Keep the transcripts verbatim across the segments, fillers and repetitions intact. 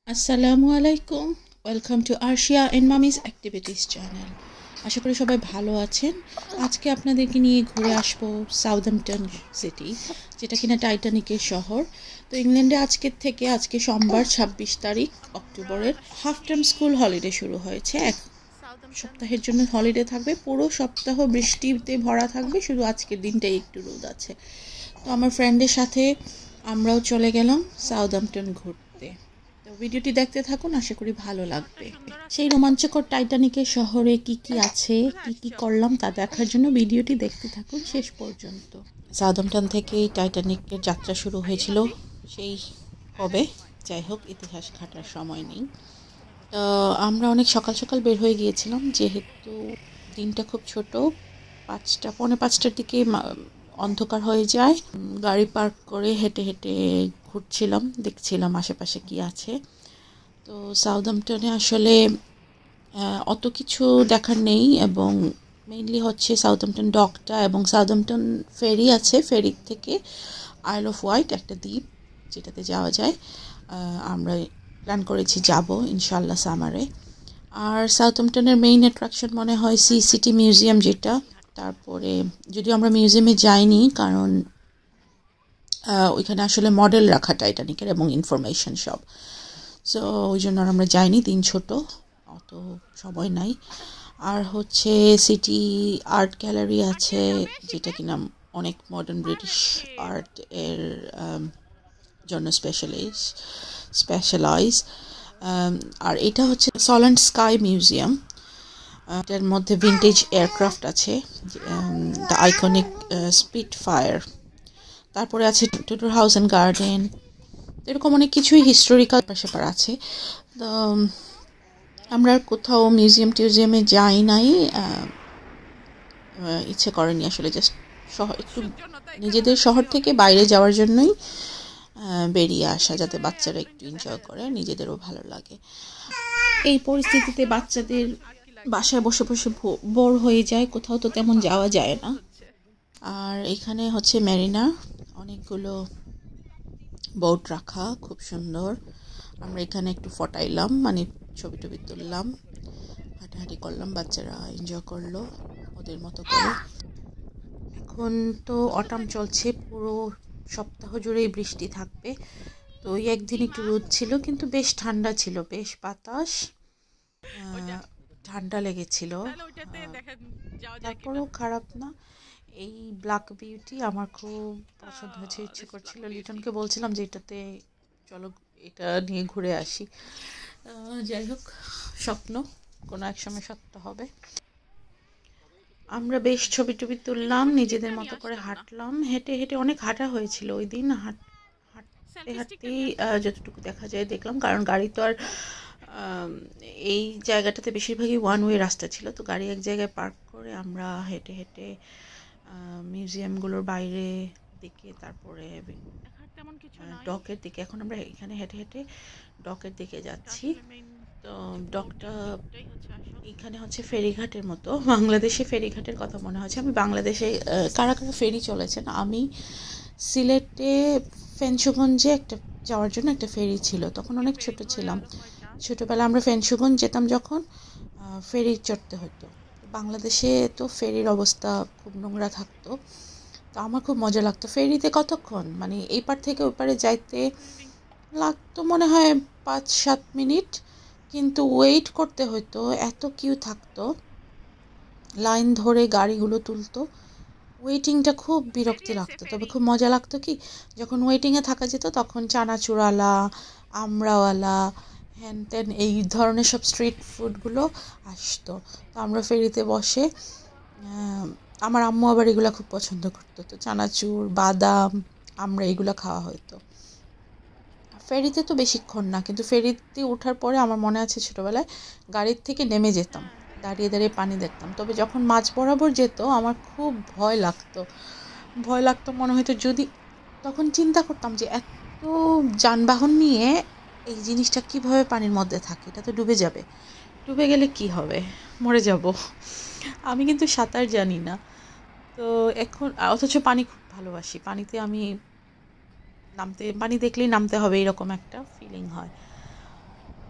আসসালামু আলাইকুম। Welcome to Arshia and mummy's activities channel. আশা করি সবাই ভালো আছেন। আজকে আপনাদেরকে নিয়ে ঘুরে আসবো সাউদাম্পটন সিটি, যেটা কিনা টাইটানিকের শহর। তো ইংল্যান্ডে আজকের থেকে আজকে সোমবার ছাব্বিশ তারিখ অক্টোবরের হাফ টার্ম স্কুল হলিডে শুরু হয়েছে। এক সপ্তাহের জন্য হলিডে থাকবে, পুরো সপ্তাহ বৃষ্টিতে ভরা থাকবে, শুধু আজকের দিনটাই একটু রোদ আছে। তো আমার ফ্রেন্ডের সাথে আমরাও চলে গেলাম সাউদাম্পটন ঘুরতে। তো ভিডিওটি দেখতে থাকুন, আশা করি ভালো লাগবে। সেই রোমাঞ্চকর টাইটানিকের শহরে কি কি আছে, কি কি করলাম তা দেখার জন্য ভিডিওটি দেখতে থাকুন শেষ পর্যন্ত। সাউদাম্পটন থেকেই টাইটানিকের যাত্রা শুরু হয়েছিল, সেই কবে, যাই হোক ইতিহাস ঘাটার সময় নেই। তো আমরা অনেক সকাল সকাল বের হয়ে গিয়েছিলাম, যেহেতু দিনটা খুব ছোট। পাঁচটা পৌনে পাঁচটার দিকে অন্ধকার হয়ে যায়। গাড়ি পার্ক করে হেঁটে হেঁটে ঘুরছিলাম, দেখছিলাম আশেপাশে কি আছে। তো সাউদাম্পটনে আসলে অত কিছু দেখার নেই, এবং মেইনলি হচ্ছে সাউদাম্পটন ডকটা এবং সাউদাম্পটন ফেরি আছে। ফেরি থেকে আইল অফ ওয়াইট একটা দ্বীপ, যেটাতে যাওয়া যায়। আমরা প্ল্যান করেছি যাব ইনশাল্লাহ সামারে। আর সাউথাম্পটনের মেইন অ্যাট্রাকশন মনে হয় সি সিটি মিউজিয়াম, যেটা। তারপরে যদিও আমরা মিউজিয়ামে যাইনি, কারণ ওইখানে আসলে মডেল রাখা টাইটানিকের এবং ইনফরমেশন সব, সো ওই জন্য আমরা যাইনি, দিন ছোট, অত সময় নাই। আর হচ্ছে সিটি আর্ট গ্যালারি আছে, যেটা কিনা অনেক মডার্ন ব্রিটিশ আর্ট এর জন্য স্পেশালাইজ স্পেশালাইজ আর এটা হচ্ছে সল্যান্ড স্কাই মিউজিয়াম। এটার মধ্যে ভিন্টেজ এয়ারক্রাফট আছে, দ্য আইকনিক স্পিট ফায়ার। তারপরে আছে টুটুর হাউস অ্যান্ড গার্ডেন, এরকম অনেক কিছুই হিস্টোরিক্যাল ব্যাপার আছে। তো আমরা কোথাও মিউজিয়াম টিউজিয়ামে যাই নাই, ইচ্ছে করেনি আসলে। জাস্ট শহর একটু নিজেদের শহর থেকে বাইরে যাওয়ার জন্যই বেরিয়ে আসা, যাতে বাচ্চারা একটু এনজয় করে, নিজেদেরও ভালো লাগে। এই পরিস্থিতিতে বাচ্চাদের বাসায় বসে বসে বোর হয়ে যায়, কোথাও তো তেমন যাওয়া যায় না। আর এখানে হচ্ছে মেরিনা, অনেকগুলো বোট রাখা, খুব সুন্দর। আমরা এখানে একটু ফটাইলাম, মানে ছবি টবি তুললাম, হাঁটাহাঁটি করলাম, বাচ্চারা এনজয় করলো ওদের মতো করে। এখন তো অটাম চলছে, পুরো সপ্তাহ জুড়েই বৃষ্টি থাকবে। তো ওই একদিন একটু রোদ ছিল, কিন্তু বেশ ঠান্ডা ছিল, বেশ বাতাস, ঠান্ডা লেগেছিল, তারপরেও খারাপ না। এই ব্ল্যাক বিউটি আমার খুব পছন্দ হয়েছে, ইচ্ছে করছিল, লিটনকে বলছিলাম যে এটাতে চলো, এটা নিয়ে ঘুরে আসি। যাই হোক, স্বপ্ন কোনো এক সময় সত্য হবে। আমরা বেশ ছবি টবি তুললাম, নিজেদের মতো করে হাঁটলাম, হেঁটে হেঁটে অনেক হাঁটা হয়েছিল ওই দিন। হাঁট হাঁটতে হাঁটতেই যতটুকু দেখা যায় দেখলাম, কারণ গাড়ি তো আর এই জায়গাটাতে বেশিরভাগই ওয়ান ওয়ে রাস্তা ছিল। তো গাড়ি এক জায়গায় পার্ক করে আমরা হেঁটে হেঁটে মিউজিয়ামগুলোর বাইরে দিকে, তারপরে ডকের দিকে, এখন আমরা এখানে হেঁটে হেঁটে ডকের দিকে যাচ্ছি। তো ডকটা এখানে হচ্ছে ফেরিঘাটের মতো, বাংলাদেশে ফেরিঘাটের কথা মনে হচ্ছে। আমি বাংলাদেশে কারা কারা ফেরি চলেছেন, আমি সিলেটে ফেঞ্চুগঞ্জে একটা যাওয়ার জন্য একটা ফেরি ছিল, তখন অনেক ছোট ছিলাম। ছোটোবেলা আমরা ফেঞ্চুগঞ্জ যেতাম যখন, ফেরি চড়তে হতো। বাংলাদেশে তো ফেরির অবস্থা খুব নোংরা থাকতো, তো আমার খুব মজা লাগতো। ফেরিতে কতক্ষণ, মানে এই পার থেকে ওই পারে যাইতে লাগতো মনে হয় পাঁচ সাত মিনিট, কিন্তু ওয়েট করতে হতো, এত কিউ থাকতো, লাইন ধরে গাড়িগুলো তুলতো, ওয়েটিংটা খুব বিরক্তি লাগতো। তবে খুব মজা লাগতো কি, যখন ওয়েটিংয়ে থাকা যেত তখন চানাচুরালা, আমড়াওয়ালা, হ্যান ত্যান এই ধরনের সব স্ট্রিট ফুডগুলো আসতো। তো আমরা ফেরিতে বসে, আমার আম্মু আবার এগুলো খুব পছন্দ করতো, তো চানাচুর, বাদাম, আমরা এগুলো খাওয়া হতো। ফেরিতে তো বেশিক্ষণ না, কিন্তু ফেরিতে ওঠার পরে আমার মনে আছে ছোটোবেলায় গাড়ির থেকে নেমে যেতাম, দাঁড়িয়ে দাঁড়িয়ে পানি দেখতাম। তবে যখন মাঝ বরাবর যেত আমার খুব ভয় লাগতো, ভয় লাগতো মনে হতো যদি, তখন চিন্তা করতাম যে এত যানবাহন নিয়ে এই জিনিসটা কিভাবে পানির মধ্যে থাকে, এটা তো ডুবে যাবে, ডুবে গেলে কি হবে, মরে যাব। আমি কিন্তু সাঁতার জানি না, তো এখন অথচ পানি খুব ভালোবাসি, পানিতে আমি নামতে, পানি দেখলেই নামতে হবে, এরকম একটা ফিলিং হয়।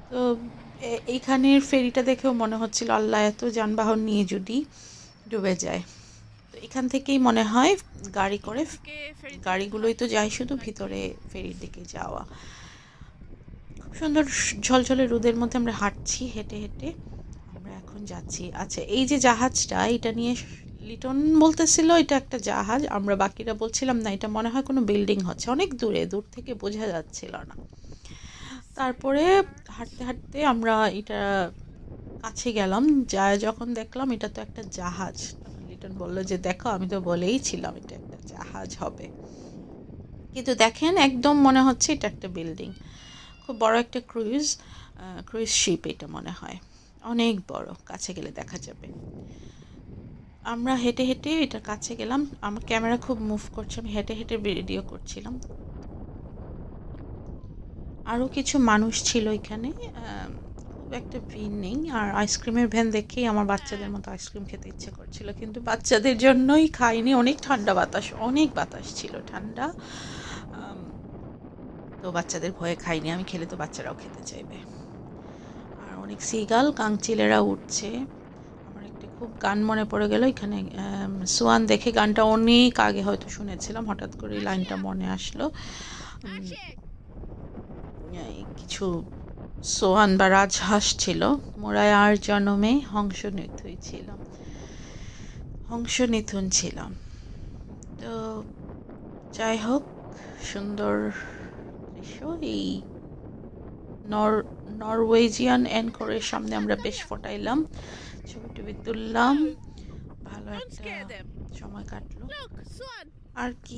তো এইখানের ফেরিটা দেখেও মনে হচ্ছিল আল্লাহ এত যানবাহন নিয়ে যদি ডুবে যায়। তো এখান থেকেই মনে হয় গাড়ি করে, গাড়িগুলোই তো যায় শুধু, ভিতরে ফেরির দিকে যাওয়া। খুব সুন্দর ঝলঝলে রোদের মধ্যে আমরা হাঁটছি, হেঁটে হেঁটে আমরা এখন যাচ্ছি। আচ্ছা, এই যে জাহাজটা, এটা নিয়ে লিটন বলতেছিল এটা একটা জাহাজ, আমরা বাকিরা বলছিলাম না এটা মনে হয় কোনো বিল্ডিং হচ্ছে, অনেক দূরে, দূর থেকে বোঝা যাচ্ছিল না। তারপরে হাঁটতে হাঁটতে আমরা এটা কাছে গেলাম, যা যখন দেখলাম এটা তো একটা জাহাজ, লিটন বললো যে দেখো আমি তো বলেই ছিলাম এটা একটা জাহাজ হবে, কিন্তু দেখেন একদম মনে হচ্ছে এটা একটা বিল্ডিং। খুব বড় একটা ক্রুইজ ক্রুইজ শিপ এটা মনে হয়, অনেক বড়, কাছে গেলে দেখা যাবে। আমরা হেঁটে হেঁটে এটার কাছে গেলাম, আমার ক্যামেরা খুব মুভ করছে, আমি হেঁটে হেঁটে ভিডিও করছিলাম। আরও কিছু মানুষ ছিল এখানে, খুব একটা ভিড় নেই। আর আইসক্রিমের ভ্যান দেখেই আমার বাচ্চাদের মতো আইসক্রিম খেতে ইচ্ছে করছিল, কিন্তু বাচ্চাদের জন্যই খাইনি, অনেক ঠান্ডা বাতাস, অনেক বাতাস ছিল ঠান্ডা, তো বাচ্চাদের ভয়ে খাইনি, আমি খেলে তো বাচ্চারাও খেতে চাইবে। আর অনেক সিগাল কাংচিলেরা উঠছে। আমার একটা খুব গান মনে পড়ে গেল এখানে, সোয়ান দেখে, গানটা অনেক আগে হয়তো শুনেছিলাম, হঠাৎ করে লাইনটা মনে আসলো। কিছু সোয়ান বা রাজহাঁস ছিল, মোরায় আর জনমে হংস নিথুই ছিলাম, হংস নিথুন ছিলাম। তো যাই হোক, সুন্দর দৃশ্য। এই নর নরওয়েজিয়ান অ্যাঙ্করের সামনে আমরা বেশ ফটাইলাম, ছবি টবি তুললাম, ভালো একটা সময় কাটলো। আর কি,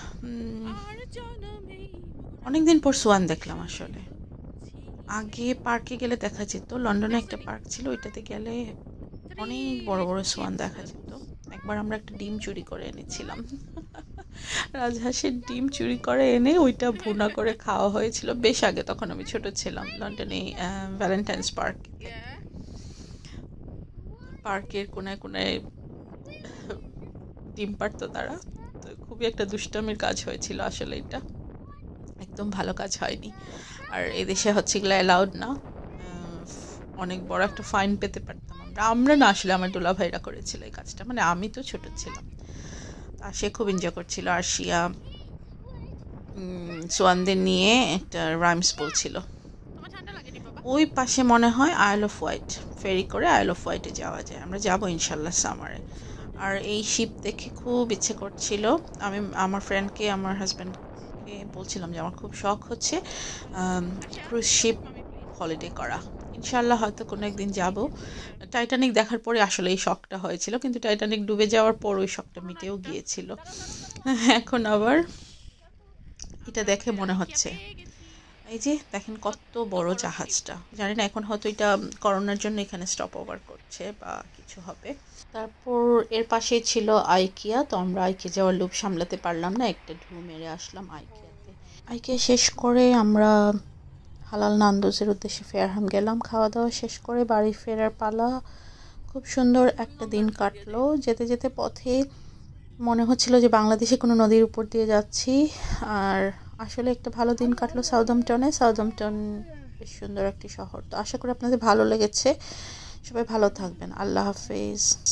অনেকদিন পর সোয়ান দেখলাম আসলে। আগে পার্কে গেলে দেখা যেত, লন্ডনে একটা পার্ক ছিল, ওইটাতে গেলে অনেক বড় বড় সোয়ান দেখা যেত। একবার আমরা একটা ডিম চুরি করে এনেছিলাম, রাজহাঁসের ডিম চুরি করে এনে ওইটা ভুনা করে খাওয়া হয়েছিল, বেশ আগে, তখন আমি ছোট ছিলাম, লন্ডনে ভ্যালেন্টাইন্স পার্ক। পার্কের কোনায় কোনায় ডিম পারতো তারা, তো খুবই একটা দুষ্টামির কাজ হয়েছিল আসলে, এটা একদম ভালো কাজ হয়নি। আর এদেশে হচ্ছে এগুলো অ্যালাউড না, অনেক বড় একটা ফাইন পেতে পারতাম আমরা, আমরা না আসলে আমার দুলা ভাইরা করেছিল এই কাজটা, মানে আমি তো ছোট ছিলাম। আর সে খুব এনজয় করছিল, আর শিয়া সোয়ানদের নিয়ে একটা রাইমস বলছিল। ওই পাশে মনে হয় আইল অফ হোয়াইট, ফেরি করে আইল অফ হোয়াইটে যাওয়া যায়, আমরা যাবো ইনশাল্লাহ সামারে। আর এই শিপ দেখে খুব ইচ্ছে করছিল, আমি আমার ফ্রেন্ডকে, আমার হাজব্যান্ডকে বলছিলাম যে আমার খুব শখ হচ্ছে ক্রুজ শিপ হলিডে করা, ইনশাল্লাহ হয়তো কোনো একদিন যাব। টাইটানিক দেখার পরে আসলে এই শখটা হয়েছিল, কিন্তু টাইটানিক ডুবে যাওয়ার পর ওই শখটা মিটেও গিয়েছিল। এখন আবার এটা দেখে মনে হচ্ছে, এই যে দেখেন কত বড় জাহাজটা, জানি না এখন হয়তো এটা করোনার জন্য এখানে স্টপ ওভার করছে বা কিছু হবে। তারপর এর পাশে ছিল আইকিয়া, তো আমরা আইকিয়া যাওয়ার লোভ সামলাতে পারলাম না, একটা ঢু মেরে আসলাম আইকিয়াতে। আইকিয়া শেষ করে আমরা হালাল নান্দোজের উদ্দেশ্যে ফেয়ারহাম গেলাম, খাওয়া দাওয়া শেষ করে বাড়ি ফেরার পালা। খুব সুন্দর একটা দিন কাটলো, যেতে যেতে পথে মনে হচ্ছিল যে বাংলাদেশে কোনো নদীর উপর দিয়ে যাচ্ছি। আর আসলে একটা ভালো দিন কাটলো সাউদাম্পটনে। সাউদাম্পটন বেশ সুন্দর একটি শহর, তো আশা করি আপনাদের ভালো লেগেছে। সবাই ভালো থাকবেন, আল্লাহ হাফেজ।